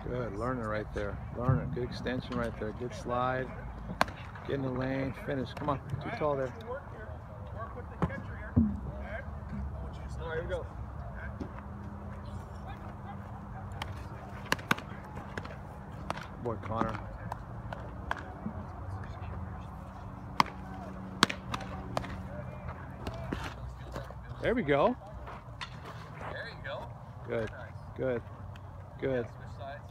Good, learning right there. Learning. Good extension right there. Good slide. Get in the lane. Finish. Come on. Too tall there. Work with the catcher here. Okay. All right, here we go. Boy, Connor. There we go. There you go. Good. Nice. Good. Good. Switch sides.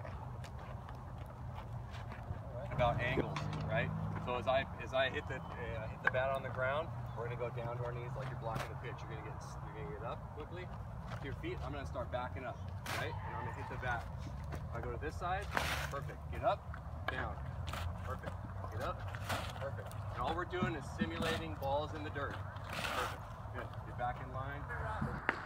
About angles, right? So as I hit the bat on the ground, we're gonna go down to our knees like you're blocking the pitch. You're gonna get up quickly to your feet. I'm gonna start backing up, right? And I'm gonna hit the bat. If I go to this side, perfect. Get up, down, perfect. Get up, perfect. And all we're doing is simulating balls in the dirt. Perfect. Good. Get back in line. Perfect.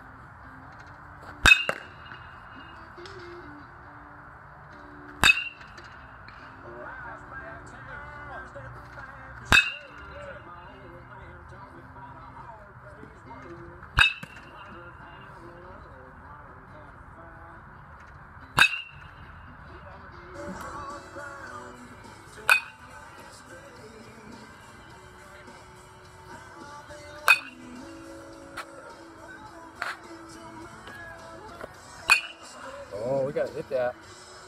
Oh, we gotta hit that.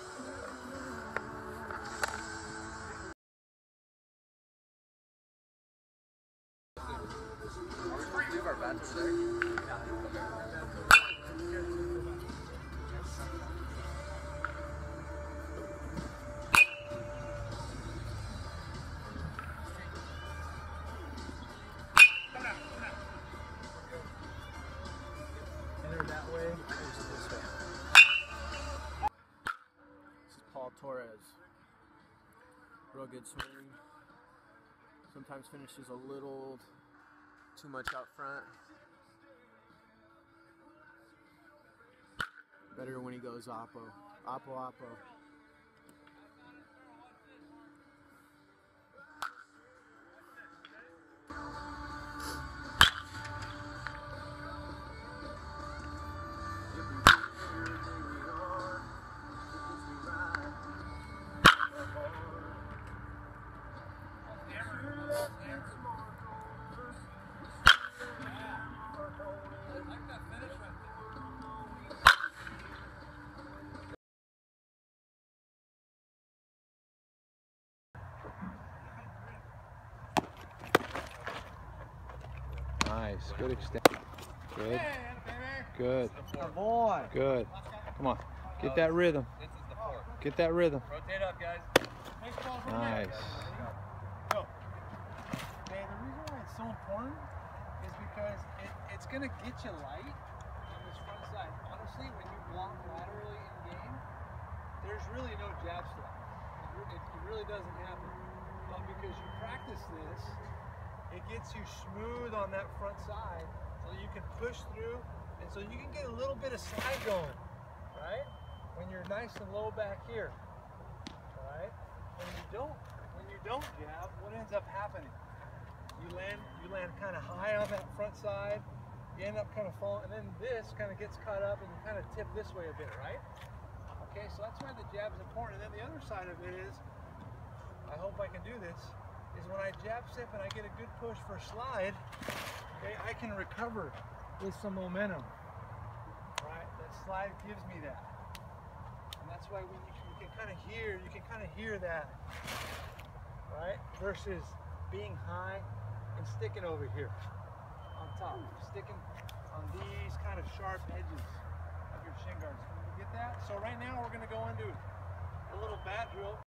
Enter that way, this way. This is Paul Torres. Real good swing. Sometimes finishes a little too much out front. Better when he goes oppo. Oppo, oppo. Nice, good extent. Good. Good. Good boy. Good. Come on. Get that rhythm. This is the four. Get that rhythm. Rotate up, guys. Nice. Go. Okay, the reason why it's so important is because it's going to get you light on this front side. Honestly, when you block laterally in game, there's really no jab step. It really doesn't happen. But because you practice this, it gets you smooth on that front side so you can push through and so you can get a little bit of slide going, right? When you're nice and low back here, right? When you don't jab, what ends up happening? You land kind of high on that front side, you end up kind of falling, and then this kind of gets cut up and you kind of tip this way a bit, right? Okay, so that's why the jab is important. And then the other side of it is, I hope I can do this, is when I jab step and I get a good push for a slide, okay, I can recover with some momentum, right? That slide gives me that. And that's why when you can kind of hear that, right? Versus being high and sticking over here on top, sticking on these kind of sharp edges of your shin guards. Can you get that? So right now we're gonna go into a little bat drill.